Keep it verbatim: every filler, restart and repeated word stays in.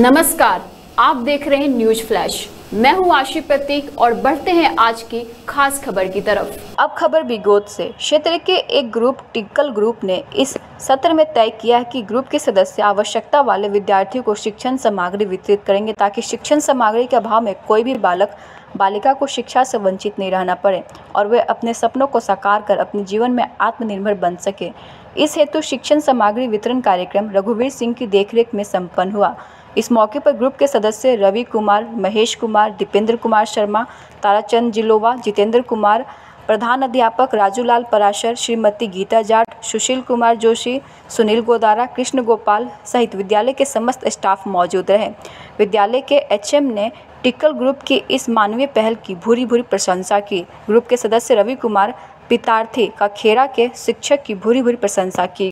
नमस्कार, आप देख रहे हैं न्यूज फ्लैश। मैं हूं आशी प्रतीक और बढ़ते हैं आज की खास खबर की तरफ। अब खबर बिगोद से। क्षेत्र के एक ग्रुप टिक्कल ग्रुप ने इस सत्र में तय किया है कि ग्रुप के सदस्य आवश्यकता वाले विद्यार्थियों को शिक्षण सामग्री वितरित करेंगे ताकि शिक्षण सामग्री के अभाव में कोई भी बालक बालिका को शिक्षा से वंचित नहीं रहना पड़े और वे अपने सपनों को साकार कर अपने जीवन में आत्मनिर्भर बन सके। इस हेतु शिक्षण सामग्री वितरण कार्यक्रम रघुवीर सिंह की देखरेख में संपन्न हुआ। इस मौके पर ग्रुप के सदस्य रवि कुमार, महेश कुमार, दीपेंद्र कुमार शर्मा, ताराचंद जिलोवा, जितेंद्र कुमार, प्रधान अध्यापक राजूलाल पराशर, श्रीमती गीता जाट, सुशील कुमार जोशी, सुनील गोदारा, कृष्ण गोपाल सहित विद्यालय के समस्त स्टाफ मौजूद रहे। विद्यालय के एचएम ने टिक्कल ग्रुप की इस मानवीय पहल की भूरी भूरी प्रशंसा की। ग्रुप के सदस्य रवि कुमार पितार्थी का खेरा के शिक्षक की भूरी भूरी प्रशंसा की।